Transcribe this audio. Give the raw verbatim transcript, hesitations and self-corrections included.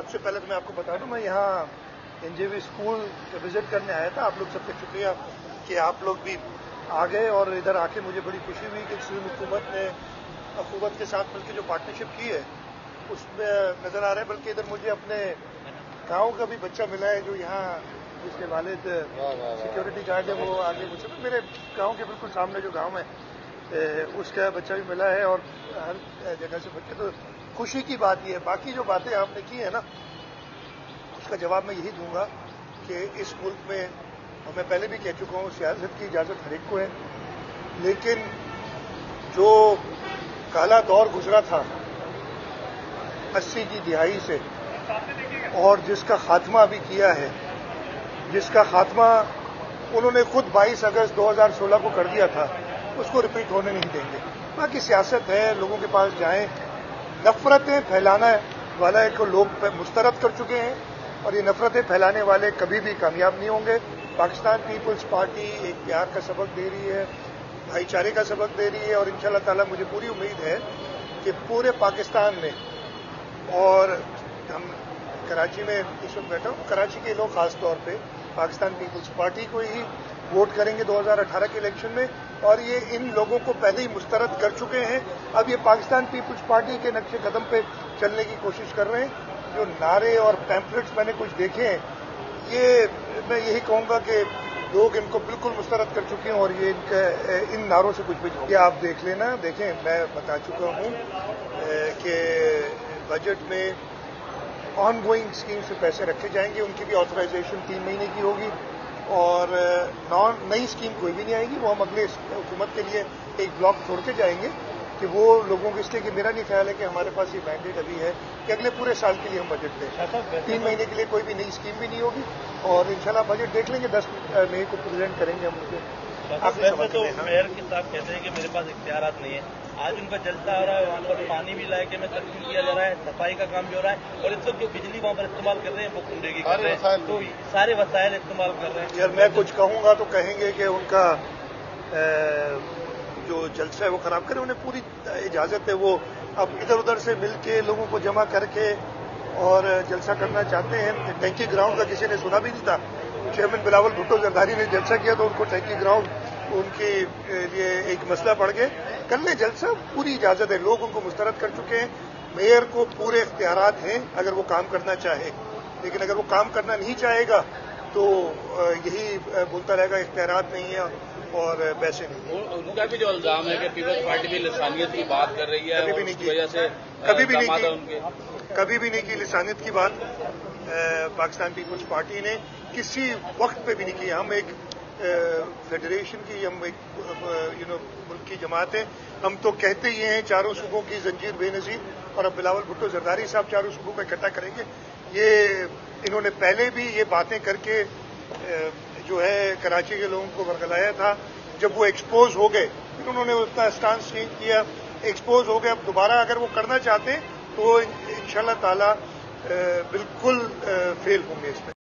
सबसे पहले तो मैं आपको बता दूं, मैं यहाँ एनजेवी स्कूल विजिट करने आया था। आप लोग सबका शुक्रिया कि आप लोग भी आ गए और इधर आके मुझे बड़ी खुशी हुई कि सिंध हुकूमत ने अखूबत के साथ मिलकर जो पार्टनरशिप की है उसमें नज़र आ रहा है। बल्कि इधर मुझे अपने गांव का भी बच्चा मिला है जो यहाँ जिसके वालिद सिक्योरिटी गार्ड है, वो आगे मुझसे मेरे गांव के बिल्कुल सामने जो गांव है उसका बच्चा भी मिला है और हर जगह से बच्चे। तो खुशी की बात यह है। बाकी जो बातें आपने की है ना, उसका जवाब मैं यही दूंगा कि इस मुल्क में, और मैं पहले भी कह चुका हूँ, सियासत की इजाज़त हर एक को है, लेकिन जो काला दौर गुजरा था अस्सी की दिहाई से और जिसका खात्मा अभी किया है, जिसका खात्मा उन्होंने खुद बाईस अगस्त दो हज़ार सोलह को कर दिया था, उसको रिपीट होने नहीं देंगे। बाकी सियासत है, लोगों के पास जाएं, नफरतें फैलाना वाला को लोग मुस्तरद कर चुके हैं और ये नफरतें फैलाने वाले कभी भी कामयाब नहीं होंगे। पाकिस्तान पीपल्स पार्टी एक प्यार का सबक दे रही है, भाईचारे का सबक दे रही है और इंशाअल्लाह ताला मुझे पूरी उम्मीद है कि पूरे पाकिस्तान में, और हम कराची में इस वक्त बैठा हूँ, कराची के लोग खास तौर पे पाकिस्तान पीपल्स पार्टी को ही वोट करेंगे दो हज़ार अठारह के इलेक्शन में, और ये इन लोगों को पहले ही मुस्तरद कर चुके हैं। अब ये पाकिस्तान पीपल्स पार्टी के नक्शे कदम पे चलने की कोशिश कर रहे हैं। जो नारे और पैम्पलेट्स मैंने कुछ देखे हैं, ये मैं यही कहूंगा कि लोग इनको बिल्कुल मुस्तरद कर चुके हैं और ये इनके इन नारों से कुछ भी ये आप देख लेना। देखें, मैं बता चुका हूं कि बजट में ऑन गोइंग स्कीम से पैसे रखे जाएंगे, उनकी भी ऑथराइजेशन तीन महीने की होगी और नॉन नई स्कीम कोई भी नहीं आएगी। वो हम अगले हुकूमत के लिए एक ब्लॉक छोड़ के जाएंगे कि वो लोगों को, इसलिए कि मेरा नहीं ख्याल है कि हमारे पास ये मैंडेट अभी है कि अगले पूरे साल के लिए हम बजट दें। तीन महीने के लिए कोई भी नई स्कीम भी नहीं होगी और इंशाल्लाह बजट देख लेंगे, दस मई को प्रेजेंट करेंगे हम उसे। वैसे तो मेयर के साहब कहते हैं कि मेरे पास इख्तियारात नहीं है। आज उनका जलसा हो रहा है, वहाँ पर पानी भी इलाके में तकसीम किया जा रहा है, सफाई का काम भी हो रहा है और इस वक्त जो बिजली वहाँ पर इस्तेमाल कर रहे हैं वो कुंडेगी कर रहे हैं, तो सारे वसाइल इस्तेमाल कर रहे हैं। यार मैं कुछ कहूँगा तो कहेंगे कि उनका जो जलसा है वो खराब करे, उन्हें पूरी इजाजत है। वो अब इधर उधर से मिल के लोगों को जमा करके और जलसा करना चाहते हैं। टैंकी ग्राउंड का किसी ने सुना भी नहीं था। चेयरमैन बिलावल भुट्टो जरदारी ने जलसा किया तो उनको टैंकी ग्राउंड उनके लिए एक मसला पड़ गया। कर ले जलसा, पूरी इजाजत है। लोग उनको मुस्तरद कर चुके हैं। मेयर को पूरे इख्तियारात हैं अगर वो काम करना चाहे, लेकिन अगर वो काम करना नहीं चाहेगा तो यही बोलता रहेगा इख्तियारात नहीं है और पैसे नहीं। उनका भी जो इल्जाम है कि पीपल्स पार्टी भी लिसानियत की बात कर रही है, कभी भी नहीं की, वजह से कभी भी नहीं की, कभी भी नहीं की लिसानियत की बात पाकिस्तान पीपल्स पार्टी ने किसी वक्त पे भी नहीं की। हम एक फेडरेशन की, हम एक यू नो मुल्क की जमात है। हम तो कहते ही हैं चारों सूबों की जंजीर बेनजीर, और अब बिलावल भुट्टो जरदारी साहब चारों सूबों को इकट्ठा करेंगे। ये इन्होंने पहले भी ये बातें करके जो है कराची के लोगों को बरगलाया था। जब वो एक्सपोज हो गए फिर उन्होंने उसका स्टांस चेंज किया, एक्सपोज हो गए। अब दोबारा अगर वो करना चाहते हैं तो इंशाल्लाह ताला बिल्कुल फेल होंगे इसमें।